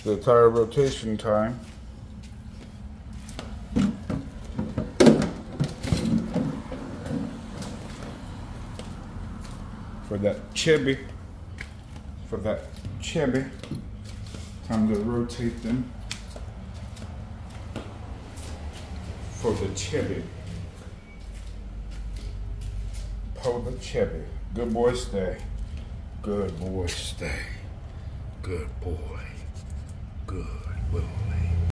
the tire rotation time. For that Chevy, time to rotate them for the Chevy. Pull the Chevy. Good boy, stay. Good boy, stay. Good boy. Good boy.